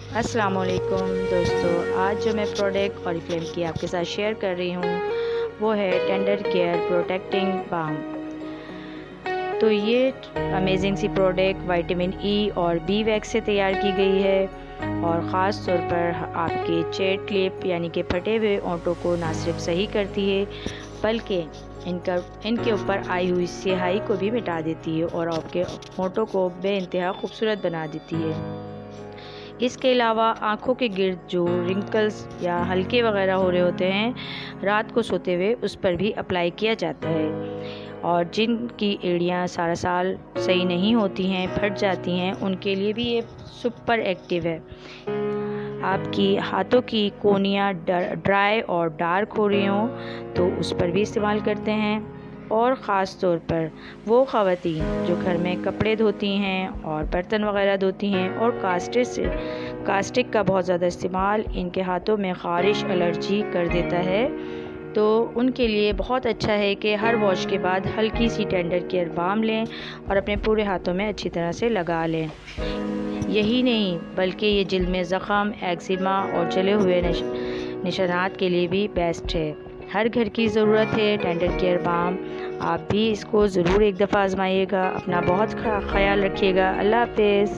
अस्सलाम वालेकुम दोस्तों, आज जो मैं प्रोडक्ट ऑरिफ्लेम की आपके साथ शेयर कर रही हूँ वो है टेंडर केयर प्रोटेक्टिंग बाम। तो ये अमेजिंग सी प्रोडक्ट विटामिन ई और बी वैक्स से तैयार की गई है और ख़ास तौर पर आपके चेट क्लिप यानी कि फटे हुए ओंठों को ना सिर्फ सही करती है बल्कि इनके ऊपर आई हुई स्याही को भी मिटा देती है और आपके होंठों को बेइंतहा खूबसूरत बना देती है। इसके अलावा आँखों के गिर्द जो रिंकल्स या हल्के वगैरह हो रहे होते हैं रात को सोते हुए उस पर भी अप्लाई किया जाता है। और जिनकी एड़ियाँ सारा साल सही नहीं होती हैं, फट जाती हैं, उनके लिए भी ये सुपर एक्टिव है। आपकी हाथों की कोनियाँ ड्राई और डार्क हो रही हों तो उस पर भी इस्तेमाल करते हैं। और ख़ास तौर पर वो ख़वातीन जो घर में कपड़े धोती हैं और बर्तन वगैरह धोती हैं और कास्टिक का बहुत ज़्यादा इस्तेमाल इनके हाथों में ख़ारिश एलर्जी कर देता है, तो उनके लिए बहुत अच्छा है कि हर वॉश के बाद हल्की सी टेंडर केयर बाम लें और अपने पूरे हाथों में अच्छी तरह से लगा लें। यही नहीं बल्कि ये जिल्द में ज़ख़म, एक्जिमा और जले हुए निशानात के लिए भी बेस्ट है। हर घर की ज़रूरत है टेंडर केयर बाम। आप भी इसको ज़रूर एक दफ़ा आजमाइएगा। अपना बहुत ख्याल रखिएगा। अल्लाह हाफ़िज़।